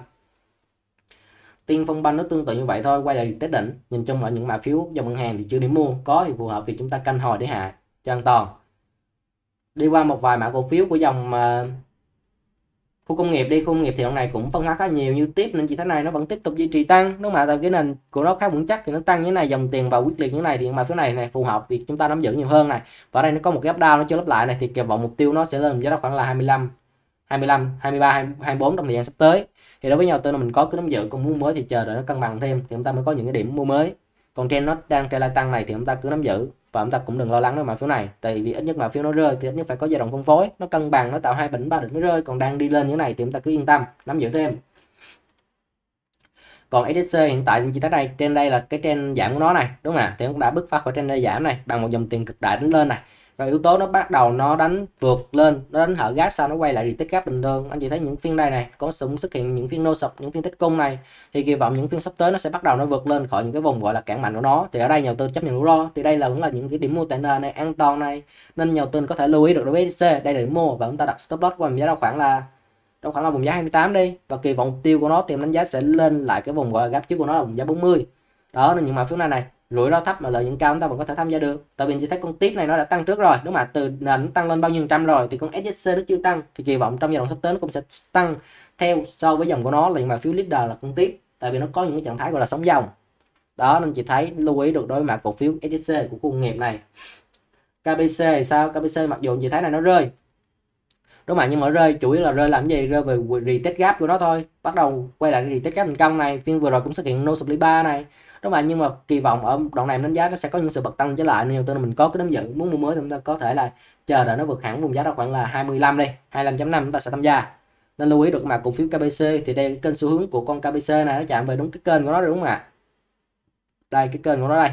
Tiên Phong Bank nó tương tự như vậy thôi, quay lại test đỉnh. Nhìn chung là những mã phiếu dòng ngân hàng thì chưa điểm mua, có thì phù hợp vì chúng ta canh hồi để hạ cho an toàn. Đi qua một vài mã cổ phiếu của dòng uh, khu công nghiệp đi. Khu công nghiệp thì hôm nay cũng phân hóa khá nhiều như tiếp, nên chỉ thấy này nó vẫn tiếp tục duy trì tăng, đúng mà? Tại cái nền của nó khá vững chắc thì nó tăng như thế này, dòng tiền vào quyết liệt như thế này, thì mã phiếu này này phù hợp việc chúng ta nắm giữ nhiều hơn này. Và ở đây nó có một cái gap down nó chưa lắp lại này, thì kỳ vọng mục tiêu nó sẽ lên giá đó khoảng là hai mươi lăm, hai mươi lăm, hai mươi ba, hai mươi bốn trong thời gian sắp tới. Thì đối với nhau tên mình có cứ nắm giữ, còn mua mới thì chờ đợi nó cân bằng thêm thì chúng ta mới có những cái điểm mua mới. Còn trend nó đang trend lại tăng này thì chúng ta cứ nắm giữ, và chúng ta cũng đừng lo lắng với mã phiếu này, tại vì ít nhất mã phiếu nó rơi thì ít nhất phải có giai đoạn phân phối nó cân bằng, nó tạo hai đỉnh ba đỉnh mới rơi. Còn đang đi lên như thế này thì chúng ta cứ yên tâm nắm giữ thêm. Còn ét ét xê hiện tại chị thấy đây, trên đây là cái trend giảm của nó này, đúng không ạ? Thì cũng đã bứt phá khỏi trend đây giảm này bằng một dòng tiền cực đại đánh lên này, rồi yếu tố nó bắt đầu nó đánh vượt lên, nó đánh hở gap, sau nó quay lại retest gap bình thường. Anh chị thấy những phiên đây này có súng xuất hiện những phiên no sập, những phiên test cung này, thì kỳ vọng những phiên sắp tới nó sẽ bắt đầu nó vượt lên khỏi những cái vùng gọi là cản mạnh của nó. Thì ở đây nhà đầu tư chấp nhận rủi ro, thì đây là cũng là những cái điểm mua tại nền này an toàn này, nên nhà đầu tư có thể lưu ý được đối với ét ét xê. Đây là điểm mua và chúng ta đặt stop loss qua giá đâu khoảng là đâu khoảng là vùng giá hai mươi tám đi, và kỳ vọng mục tiêu của nó tìm đánh giá sẽ lên lại cái vùng gọi là gap trước của nó là vùng giá bốn mươi đó. Nên những mã phiếu này này rủi ro thấp mà lợi nhuận cao chúng ta vẫn có thể tham gia được, tại vì chỉ thấy con tiếp này nó đã tăng trước rồi, đúng không ạ? Từ nền tăng lên bao nhiêu trăm rồi, thì con ét ét xê nó chưa tăng, thì kỳ vọng trong giai đoạn sắp tới nó cũng sẽ tăng theo so với dòng của nó là những mã phiếu leader là con tiếp, tại vì nó có những cái trạng thái gọi là sóng dòng đó. Nên chị thấy lưu ý được đối với mã cổ phiếu ét ét xê của khu công nghiệp này. ca bê xê thì sao? ca bê xê mặc dù chị thấy này nó rơi đúng không ạ? Nhưng mà rơi chủ yếu là rơi làm gì, rơi về retest gap của nó thôi, bắt đầu quay lại retest gap thành công này, phiên vừa rồi cũng xuất hiện no supply ba này, đúng không ạ? Nhưng mà kỳ vọng ở đoạn này đánh giá nó sẽ có những sự bật tăng trở lại, nên tôi mình có cái nắm giữ muốn mua mới thì chúng ta có thể là chờ đợi nó vượt hẳn vùng giá đó khoảng là hai mươi lăm đi, hai mươi lăm chấm năm chúng ta sẽ tham gia. Nên lưu ý được mà cổ phiếu ca bê xê thì đây kênh xu hướng của con ca bê xê này nó chạm về đúng cái kênh của nó rồi, đúng không ạ? Đây cái kênh của nó đây,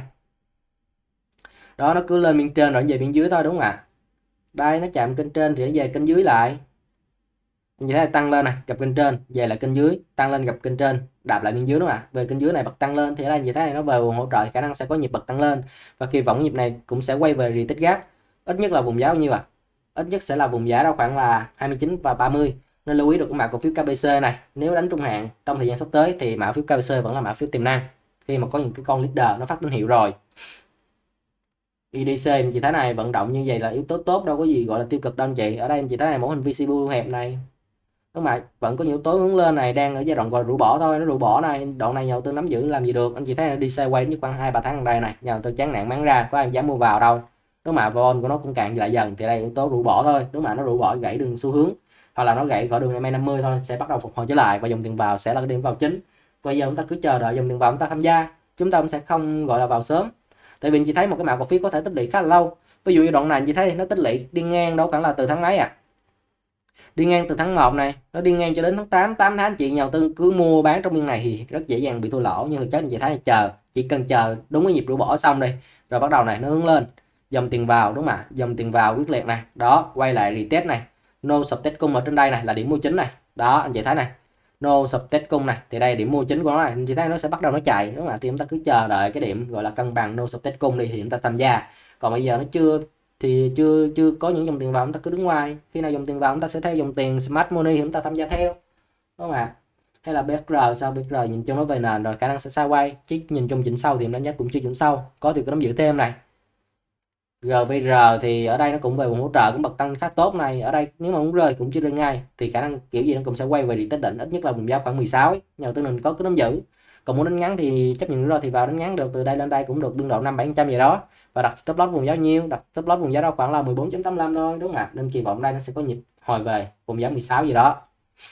đó nó cứ lên bên trên rồi về bên dưới thôi, đúng không ạ? Đây nó chạm kênh trên thì nó về kênh dưới lại, như thế là tăng lên này gặp kênh trên, về lại kênh dưới, tăng lên gặp kênh trên, đạp lại bên dưới, đúng không ạ? Về kênh dưới này bật tăng lên thì ở đây như thế này nó về vùng hỗ trợ, khả năng sẽ có nhịp bật tăng lên, và kỳ vọng nhịp này cũng sẽ quay về retest gap, ít nhất là vùng giá bao nhiêu ạ? Ít nhất sẽ là vùng giá đó khoảng là hai mươi chín và ba mươi. Nên lưu ý được cái mã cổ phiếu ca bê xê này, nếu đánh trung hạn trong thời gian sắp tới thì mã phiếu ca bê xê vẫn là mã phiếu tiềm năng khi mà có những cái con leader nó phát tín hiệu rồi. i đê xê chị thấy này vận động như vậy là yếu tố tốt, đâu có gì gọi là tiêu cực đâu anh chị. Ở đây chị thấy này mẫu hình vê xê bê hẹp này, đúng không ạ? Vẫn có những yếu tố hướng lên này, đang ở giai đoạn gọi rũ bỏ thôi, nó rũ bỏ này, đoạn này nhà đầu tư nắm giữ làm gì được. Anh chị thấy đi sideways như khoảng hai ba tháng gần đây này, nhà đầu tư chán nản bán ra, có ai dám mua vào đâu, đúng không ạ? Vol của nó cũng cạn lại dần thì đây yếu tố rũ bỏ thôi, đúng không ạ? Nó rũ bỏ gãy đường xu hướng hoặc là nó gãy khỏi đường e em a năm mươi thôi, sẽ bắt đầu phục hồi trở lại và dòng tiền vào sẽ là cái điểm vào chính. Bây giờ chúng ta cứ chờ đợi dòng tiền vào chúng ta tham gia, chúng ta cũng sẽ không gọi là vào sớm, tại vì chị thấy một cái mã cổ phiếu có thể tích lũy khá là lâu. Ví dụ như đoạn này chị thấy nó tích lũy đi ngang đâu khoảng là từ tháng mấy à, đi ngang từ tháng một này, nó đi ngang cho đến tháng tám, tám tháng chị nhà đầu tư cứ mua bán trong biên này thì rất dễ dàng bị thua lỗ. Nhưng thực chất chị thấy chờ, chỉ cần chờ đúng cái nhịp rũ bỏ xong đi rồi bắt đầu này nó hướng lên, dòng tiền vào, đúng không ạ? Dòng tiền vào quyết liệt này, đó quay lại retest này, no subtest cung ở trên đây này là điểm mua chính này, đó anh chị thấy này, no subtest cung này thì đây điểm mua chính của nó này, anh chị thấy nó sẽ bắt đầu nó chạy, đúng không ạ? Thì chúng ta cứ chờ đợi cái điểm gọi là cân bằng no subtest cung đi thì chúng ta tham gia. Còn bây giờ nó chưa thì chưa chưa có những dòng tiền vào chúng ta cứ đứng ngoài, khi nào dòng tiền vào chúng ta sẽ theo dòng tiền smart money thì chúng ta tham gia theo, đúng không ạ? Hay là bê ét rờ, sao bê ét rờ nhìn chung nó về nền rồi khả năng sẽ sideways, chứ nhìn chung chỉnh sâu thì em đánh giá cũng chưa chỉnh sâu, có thì có nắm giữ thêm này. giê vê rờ thì ở đây nó cũng về vùng hỗ trợ, cũng bật tăng khá tốt này, ở đây nếu mà muốn rơi cũng chưa rơi ngay thì khả năng kiểu gì nó cũng sẽ quay về retest đỉnh, ít nhất là vùng giá khoảng mười sáu ấy. Nhà đầu tư mình có cái nắm giữ, còn muốn đánh ngắn thì chấp nhận rủi ro thì vào đánh ngắn được, từ đây lên đây cũng được biên độ năm bảy phần trăm gì đó, và đặt stop loss vùng giá nhiêu, đặt stop loss vùng giá đó khoảng là mười bốn chấm tám lăm thôi, đúng không ạ? Nên kỳ vọng đây nó sẽ có nhịp hồi về vùng giá mười sáu gì đó.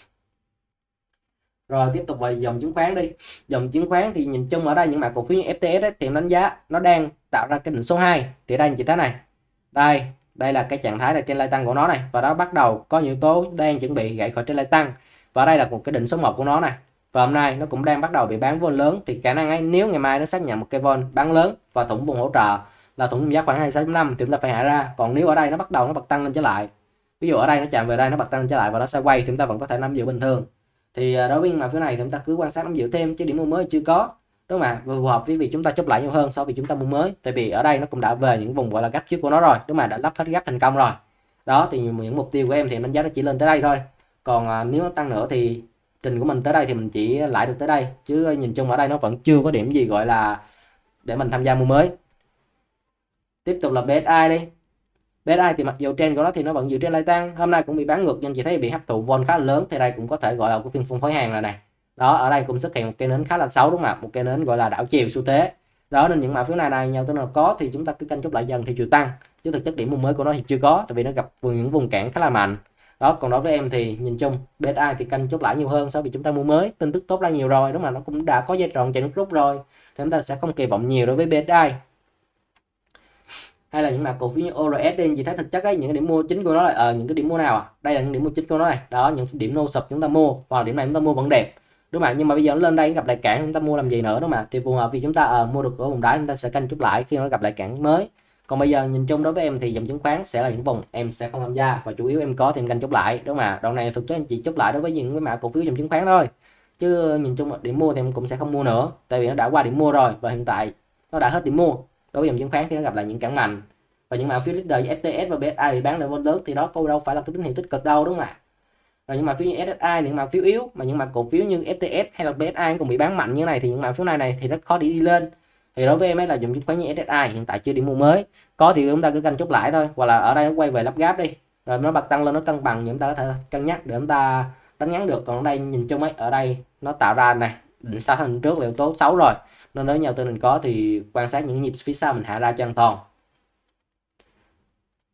Rồi tiếp tục về dòng chứng khoán đi. Dòng chứng khoán thì nhìn chung ở đây những mã cổ phiếu như ép tê ét ấy, thì em đánh giá nó đang tạo ra cái đỉnh số hai. Thì đây anh chị thấy này, đây đây là cái trạng thái là trên lai tăng của nó này, và đó bắt đầu có những yếu tố đang chuẩn bị gãy khỏi trên lai tăng, và đây là một cái đỉnh số một của nó này, và hôm nay nó cũng đang bắt đầu bị bán vol lớn, thì khả năng ấy nếu ngày mai nó xác nhận một cái vol bán lớn và thủng vùng hỗ trợ là thủng vùng giá khoảng hai mươi sáu chấm năm thì chúng ta phải hạ ra. Còn nếu ở đây nó bắt đầu nó bật tăng lên trở lại, ví dụ ở đây nó chạm về đây nó bật tăng lên trở lại và nó sẽ quay thì chúng ta vẫn có thể nắm giữ bình thường. Thì đối với mã phiếu này thì chúng ta cứ quan sát nắm giữ thêm, chứ điểm mua mới chưa có, đúng không ạ? Phù hợp với việc chúng ta chốt lại nhiều hơn so với chúng ta mua mới, tại vì ở đây nó cũng đã về những vùng gọi là gap trước của nó rồi, đúng không ạ? Đã lắp hết gap thành công rồi. Đó thì những mục tiêu của em thì em đánh giá nó chỉ lên tới đây thôi, còn à, nếu nó tăng nữa thì trình của mình tới đây thì mình chỉ lại được tới đây, chứ nhìn chung ở đây nó vẫn chưa có điểm gì gọi là để mình tham gia mua mới. Tiếp tục là bê ét i đi. bê ét i thì mặc dù trend của nó thì nó vẫn giữ trên lai tăng, hôm nay cũng bị bán ngược nhưng chị thấy bị hấp thụ vol khá là lớn, thì đây cũng có thể gọi là cái phiên phân phối hàng rồi này. Đó ở đây cũng xuất hiện một cây nến khá là xấu, đúng không ạ? Một cây nến gọi là đảo chiều xu thế. Đó nên những mã phiếu này này nhau tới nào có thì chúng ta cứ canh chốt lại dần theo chiều tăng, chứ thực chất điểm mua mới của nó thì chưa có, tại vì nó gặp những vùng cản khá là mạnh. Đó còn đối với em thì nhìn chung bê ét i thì canh chốt lại nhiều hơn so với chúng ta mua mới, tin tức tốt ra nhiều rồi, đúng không? Nó cũng đã có giai đoạn chạy nước rút rồi thì chúng ta sẽ không kỳ vọng nhiều đối với bê ét i. Hay là những mã cổ phiếu như o rờ ét đi, chị thấy thực chất ấy, những cái điểm mua chính của nó là ở ờ, những cái điểm mua nào à? Đây là những điểm mua chính của nó này, đó những điểm no sụp chúng ta mua, và điểm này chúng ta mua vẫn đẹp, đúng không ạ? Nhưng mà bây giờ nó lên đây gặp lại cản chúng ta mua làm gì nữa, đúng không ạ? Thì phù hợp vì chúng ta ở uh, mua được ở vùng đáy chúng ta sẽ canh chút lại khi nó gặp lại cản mới. Còn bây giờ nhìn chung đối với em thì dòng chứng khoán sẽ là những vùng em sẽ không tham gia, và chủ yếu em có thì em canh chút lại, đúng không ạ? Đoạn này thực chất em chỉ chút lại đối với những cái mã cổ phiếu dòng chứng khoán thôi, chứ nhìn chung điểm mua thì em cũng sẽ không mua nữa, tại vì nó đã qua điểm mua rồi và hiện tại nó đã hết điểm mua. Đối với dòng chứng khoán thì nó gặp lại những cản mạnh, và những mã phiếu leader như ép tê ét và bê ét i bị bán lại vol lớn thì đó câu đâu phải là cái tín hiệu tích cực đâu, đúng không ạ? Rồi những mã phiếu như ét ét i, những mã phiếu yếu, mà những mã cổ phiếu như ép tê ét hay là bê ét i cũng bị bán mạnh như này thì những mã phiếu này này thì rất khó để đi lên. Thì đối với em ấy là dòng chứng khoán như ét ét i hiện tại chưa điểm mua mới, có thì chúng ta cứ canh chốt lại thôi, hoặc là ở đây nó quay về lắp gáp đi rồi nó bật tăng lên nó cân bằng, chúng ta có thể cân nhắc để chúng ta đánh ngắn được. Còn ở đây nhìn chung ấy, ở đây nó tạo ra này định sau thành trước là yếu tố xấu rồi, nên nếu nhà đầu tư mình có thì quan sát những nhịp phía sau mình hạ ra cho an toàn.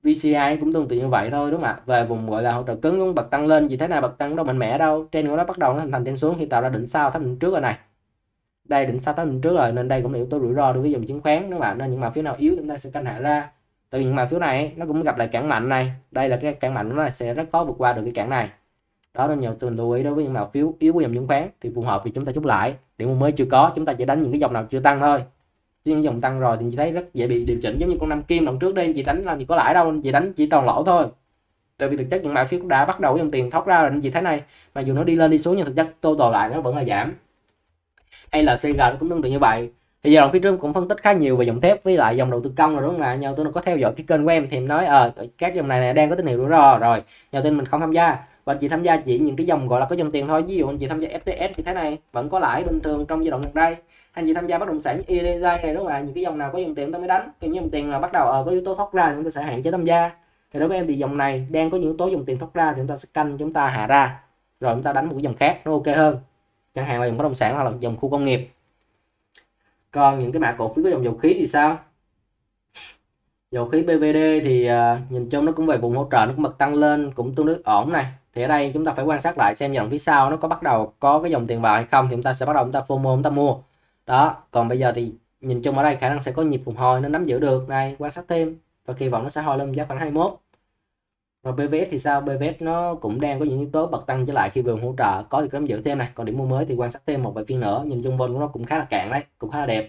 vê xê i cũng tương tự như vậy thôi đúng không ạ? Về vùng gọi là hỗ trợ cứng cũng bật tăng lên, chỉ thấy này bật tăng đâu mạnh mẽ đâu, trên của nó bắt đầu nó hình thành trên xuống khi tạo ra đỉnh sau thấp đỉnh trước rồi này. Đây đỉnh sau thấp đỉnh trước rồi, nên đây cũng là yếu tố rủi ro đối với dòng chứng khoán đúng không ạ? Nên những mã phiếu nào yếu chúng ta sẽ canh hạ ra. Từ những mã phiếu này nó cũng gặp lại cản mạnh này, đây là cái cản mạnh, nó sẽ rất khó vượt qua được cái cản này. Đó nên nhiều từng lưu ý đối với những mã phiếu yếu của dòng chứng khoán thì phù hợp thì chúng ta chốt lại. Điểm mua mới chưa có, chúng ta chỉ đánh những cái dòng nào chưa tăng thôi. Những dòng tăng rồi thì chị thấy rất dễ bị điều chỉnh, giống như con năm kim lần trước đây chị đánh làm gì có lãi đâu, chị đánh chỉ toàn lỗ thôi. Tại vì thực chất những mã phiếu đã bắt đầu dòng tiền thoát ra rồi, chị thấy này, mà dù nó đi lên đi xuống nhưng thực chất total lại nó vẫn là giảm. Hay là xê giê cũng tương tự như vậy. Thì giai đoạn phía trước cũng phân tích khá nhiều về dòng thép với lại dòng đầu tư công rồi đúng không ạ? Nhờ tôi có theo dõi cái kênh của em thì em nói ờ các dòng này, này đang có tín hiệu rủi ro rồi, nhờ tin mình không tham gia, và chị tham gia chỉ những cái dòng gọi là có dòng tiền thôi. Ví dụ anh chị tham gia ép tê ét thì thế này vẫn có lãi bình thường trong giai đoạn gần đây. Anh chị tham gia bất động sản i đê giây này đúng không ạ? Những cái dòng nào có dòng tiền ta mới đánh, cái dòng tiền là bắt đầu ờ, có yếu tố thoát ra thì chúng ta sẽ hạn chế tham gia. Thì đối với em thì dòng này đang có những yếu tố dòng tiền thoát ra thì chúng ta sẽ canh, chúng ta hạ ra rồi chúng ta đánh một cái dòng khác nó ok hơn, chẳng hạn là dòng bất động sản hoặc là dòng khu công nghiệp. Còn những cái mã cổ phiếu có dòng dầu khí thì sao? Dầu khí bê vê đê thì uh, nhìn chung nó cũng về vùng hỗ trợ, nó cũng bật tăng lên cũng tương đối ổn này. Thì ở đây chúng ta phải quan sát lại xem dòng phía sau nó có bắt đầu có cái dòng tiền vào hay không, thì chúng ta sẽ bắt đầu chúng ta FOMO chúng ta mua. Đó, còn bây giờ thì nhìn chung ở đây khả năng sẽ có nhịp phục hồi nó nắm giữ được này, quan sát thêm và kỳ vọng nó sẽ hồi lên giá khoảng hai mươi mốt. Rồi bê vê ét thì sao? bê vê ét nó cũng đang có những yếu tố bật tăng trở lại khi vùng hỗ trợ, có thì nắm giữ thêm này. Còn điểm mua mới thì quan sát thêm một vài phiên nữa, nhìn chung vol của nó cũng khá là cạn đấy, cũng khá là đẹp.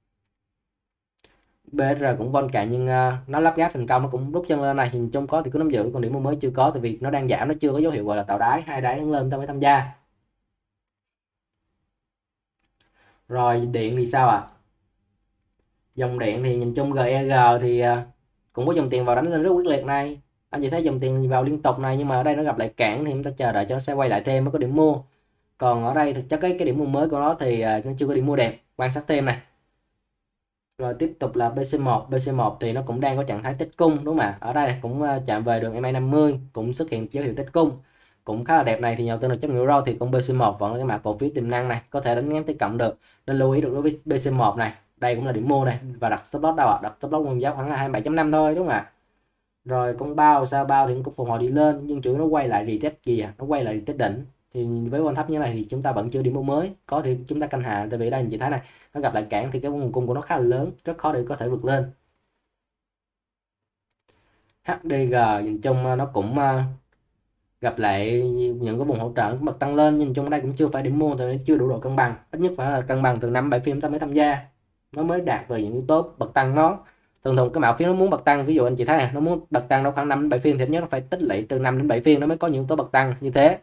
bê ét rờ cũng von cạn nhưng uh, nó lắp ghép thành công, nó cũng rút chân lên này, nhìn chung có thì cứ nắm giữ, còn điểm mua mới chưa có tại vì nó đang giảm, nó chưa có dấu hiệu gọi là tạo đáy, hai đáy lên ta mới tham gia. Rồi điện thì sao ạ? À? Dòng điện thì nhìn chung giê e giê thì uh, cũng có dòng tiền vào đánh lên rất quyết liệt này, anh chị thấy dòng tiền vào liên tục này, nhưng mà ở đây nó gặp lại cản thì chúng ta chờ đợi cho nó sẽ quay lại thêm mới có điểm mua. Còn ở đây thực chất cái cái điểm mua mới của nó thì uh, nó chưa có điểm mua đẹp, quan sát thêm này. Rồi tiếp tục là bê xê một, bê xê một thì nó cũng đang có trạng thái tích cung đúng không ạ? Ở đây cũng chạm về đường em a năm mươi, cũng xuất hiện dấu hiệu tích cung cũng khá là đẹp này, thì nhà đầu tư nào chấp nhận rủi thì con bê xê một vẫn là cái mã cổ phiếu tiềm năng này, có thể đánh ngắn tới cộng được, nên lưu ý được đối với bê xê một này. Đây cũng là điểm mua này, và đặt stop loss đâu ạ? À? Đặt stop loss nguyên giá khoảng là hai mươi bảy chấm năm thôi đúng không ạ? Rồi con bao sao? Bao thì cũng phục hồi đi lên nhưng chủ yếu nó quay lại retest gì à? Nó quay lại retest đỉnh. Thì với vol thấp như này thì chúng ta vẫn chưa điểm mua mới, có thì chúng ta canh hạ, tại vì đây anh chị thấy này, nó gặp lại cản thì cái nguồn cung của nó khá là lớn, rất khó để có thể vượt lên. hát đê giê nhìn chung nó cũng gặp lại những cái vùng hỗ trợ, nó bật tăng lên nhưng chung ở đây cũng chưa phải điểm mua, thì nó chưa đủ độ cân bằng, ít nhất phải là cân bằng từ năm bảy phiên ta mới tham gia, nó mới đạt về những yếu tố bật tăng. Nó thường thường cái mã phiếu nó muốn bật tăng, ví dụ anh chị thấy này, nó muốn bật tăng nó khoảng năm đến bảy phiên thì ít nhất nó phải tích lũy từ năm đến bảy phiên nó mới có những yếu tố bật tăng như thế.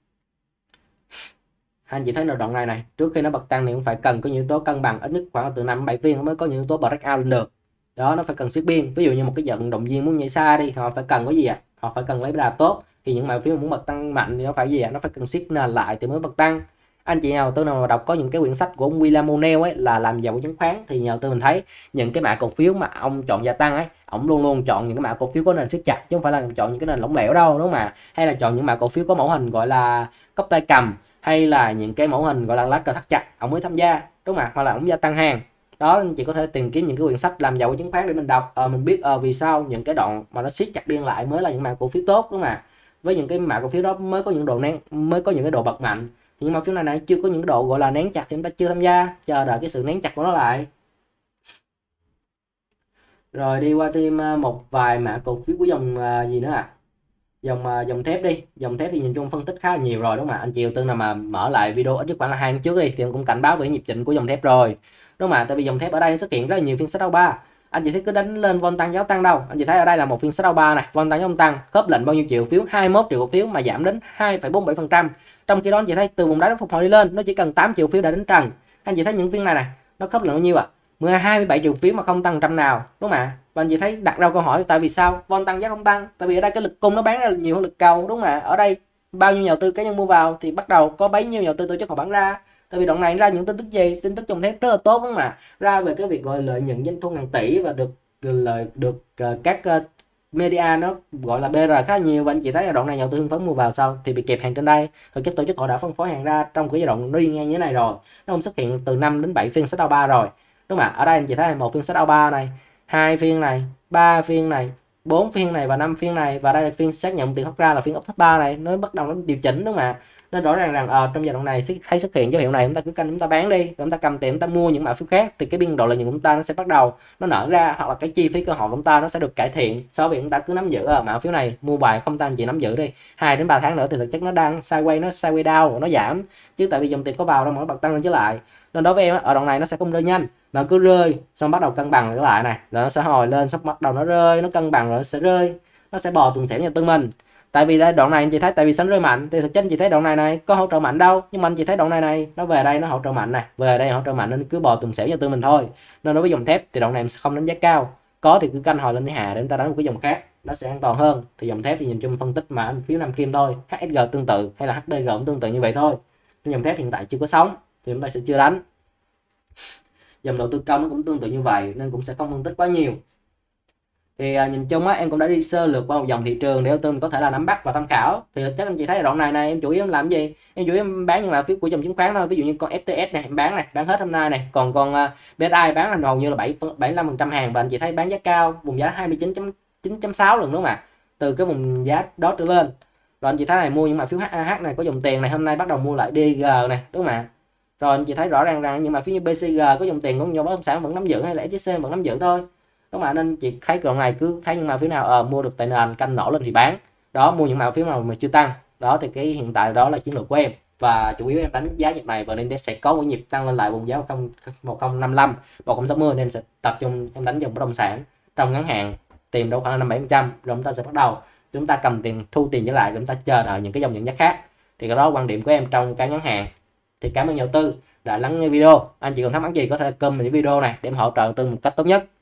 Anh chị thấy là đoạn này này, trước khi nó bật tăng thì cũng phải cần có những yếu tố cân bằng, ít nhất khoảng từ năm đến bảy phiên nó mới có những yếu tố breakout lên được. Đó, nó phải cần siết biên. Ví dụ như một cái vận động viên muốn nhảy xa đi, họ phải cần cái gì ạ? À? Họ phải cần lấy đà tốt, thì những mã phiếu muốn bật tăng mạnh thì nó phải gì ạ? À? Nó phải cần siết nền lại thì mới bật tăng. Anh chị nào tư nào mà đọc có những cái quyển sách của ông William O'Neill ấy là làm giàu của chứng khoán, thì nhà tư mình thấy những cái mã cổ phiếu mà ông chọn gia tăng ấy, ông luôn luôn chọn những cái mã cổ phiếu có nền siết chặt chứ không phải là chọn những cái nền lỏng lẻo đâu đúng không ạ? Hay là chọn những mã cổ phiếu có mẫu hình gọi là cốc tay cầm, hay là những cái mẫu hình gọi là lá cờ thắt chặt ông mới tham gia đúng không ạ? Hoặc là ông gia tăng hàng. Đó, anh chị có thể tìm kiếm những cái quyển sách làm giàu của chứng khoán để mình đọc, ờ, mình biết ờ, vì sao những cái đoạn mà nó siết chặt biên lại mới là những mã cổ phiếu tốt đúng không ạ? Với những cái mã cổ phiếu đó mới có những độ nén, mới có những cái độ bật mạnh. Nhưng mà phiếu này này chưa có những cái độ gọi là nén chặt thì chúng ta chưa tham gia, chờ đợi cái sự nén chặt của nó lại. Rồi đi qua thêm một vài mã cổ phiếu của dòng uh, gì nữa ạ? À? Dòng uh, dòng thép đi, dòng thép thì nhìn chung phân tích khá là nhiều rồi đúng không ạ? Anh chị đầu tư nào mà mở lại video ít nhất khoảng là hai tháng trước đi thì em cũng cảnh báo về nhịp chỉnh của dòng thép rồi đúng không ạ? Tại vì dòng thép ở đây nó xuất hiện rất là nhiều phiên sách ba. Anh chị thấy cứ đánh lên vol tăng giáo tăng đâu, anh chị thấy ở đây là một phiên sách ba này, vol tăng giáo tăng, khớp lệnh bao nhiêu triệu phiếu, hai mươi mốt triệu cổ phiếu mà giảm đến hai phẩy bốn mươi bảy phần trăm. Trong khi đó anh chị thấy từ vùng đáy nó phục hồi đi lên, nó chỉ cần tám triệu phiếu đã đến trần. Anh chị thấy những phiên này này, nó khớp lệnh bao nhiêu ạ? À? hai mươi bảy triệu phiếu mà không tăng trăm nào đúng không ạ? Và anh chị thấy đặt ra câu hỏi tại vì sao vol tăng giá không tăng? Tại vì ở đây cái lực cung nó bán ra nhiều hơn lực cầu đúng không ạ? Ở đây bao nhiêu nhà đầu tư cá nhân mua vào thì bắt đầu có bấy nhiêu nhà đầu tư tổ chức họ bán ra. Tại vì đoạn này ra những tin tức gì? Tin tức dòng thép rất là tốt đúng không ạ? Ra về cái việc gọi lợi nhuận doanh thu ngàn tỷ và được lời được uh, các uh, media nó gọi là bê rờ khá nhiều, và anh chị thấy là đoạn này nhà đầu tư hưng phấn mua vào sau thì bị kẹp hàng trên đây, rồi các tổ chức họ đã phân phối hàng ra trong cái giai đoạn nó đi ngang như thế này rồi, nó không xuất hiện từ năm đến bảy phiên sách ba rồi đúng không ạ? Ở đây anh chị thấy một phiên sách ba này, hai phiên này, ba phiên này, bốn phiên này và năm phiên này, và đây là phiên xác nhận tiền thoát ra là phiên ốc thứ ba này, nó bắt đầu nó điều chỉnh đúng không ạ? Nên rõ ràng rằng ở trong giai đoạn này thấy xuất hiện dấu hiệu này, chúng ta cứ canh chúng ta bán đi, chúng ta cầm tiền chúng ta mua những mã phiếu khác, thì cái biên độ lợi nhuận của chúng ta nó sẽ bắt đầu nó nở ra, hoặc là cái chi phí cơ hội của chúng ta nó sẽ được cải thiện so với chúng ta cứ nắm giữ ở mã phiếu này, mua bài không tăng chỉ nắm giữ đi hai đến ba tháng nữa thì thực chất nó đang sideways, nó sideways down, nó giảm chứ, tại vì dòng tiền có vào đâu mà nó bật tăng lên trở lại. Nên đối với em ở đoạn này nó sẽ không rơi nhanh, nó cứ rơi xong bắt đầu cân bằng trở lại này, rồi nó sẽ hồi lên, xong bắt đầu nó rơi, nó cân bằng rồi nó sẽ rơi, nó sẽ bò tuần xẻo nhà tư mình. Tại vì đây đoạn này anh chị thấy, tại vì sánh rơi mạnh thì thực chất anh chị thấy đoạn này này có hỗ trợ mạnh đâu, nhưng mà anh chị thấy đoạn này này nó về đây nó hỗ trợ mạnh này, về đây hỗ trợ mạnh nên cứ bò tuần xẻo cho tư mình thôi. Nên đối với dòng thép thì đoạn này em sẽ không đánh giá cao, có thì cứ canh hồi lên hạ để chúng ta đánh một cái dòng khác nó sẽ an toàn hơn. Thì dòng thép thì nhìn chung phân tích mà phiếu Nam Kim thôi, hát ét giê tương tự hay là hát đê giê cũng tương tự như vậy thôi. Nên dòng thép hiện tại chưa có sóng thì chúng ta sẽ chưa đánh. Dòng đầu tư công nó cũng tương tự như vậy nên cũng sẽ không phân tích quá nhiều. Thì à, nhìn chung á, em cũng đã đi sơ lược qua một dòng thị trường để đầu tư mình có thể là nắm bắt và tham khảo. Thì chắc anh chị thấy là đoạn này này em chủ yếu em làm gì? Em chủ yếu em bán những mã phiếu của dòng chứng khoán thôi. Ví dụ như con ép tê ét này em bán này, bán hết hôm nay này. Còn con uh, bê ét i bán là hầu như là bảy bảy mươi lăm phần trăm hàng, và anh chị thấy bán giá cao, vùng giá hai mươi chín chấm sáu lần đúng không ạ? Từ cái vùng giá đó trở lên. Rồi anh chị thấy này, mua những mã phiếu hát a hát này có dòng tiền này, hôm nay bắt đầu mua lại đê giê này đúng không ạ? Rồi anh chị thấy rõ ràng rằng những mã phiếu như bê xê giê có dòng tiền của nhau bất động sản vẫn nắm giữ, hay là ét giê xê vẫn nắm giữ thôi. Đúng mà, nên chị thấy đoạn này cứ thấy những mã phiếu nào ờ, mua được tại nền canh nổ lên thì bán, đó mua những mã phiếu nào mà chưa tăng đó, thì cái hiện tại đó là chiến lược của em. Và chủ yếu em đánh giá nhịp này và nên sẽ có một nhịp tăng lên lại vùng giá một không năm lăm một không sáu mươi, nên sẽ tập trung em đánh dòng bất động sản trong ngắn hạn, tìm đâu khoảng năm bảy phần trăm, rồi chúng ta sẽ bắt đầu chúng ta cầm tiền thu tiền trở lại, rồi chúng ta chờ đợi những cái dòng nhận giá khác. Thì cái đó quan điểm của em trong cái ngắn hạn. Thì cảm ơn nhà đầu tư đã lắng nghe video. Anh chị còn thắc mắc gì có thể comment những video này để em hỗ trợ từ một cách tốt nhất.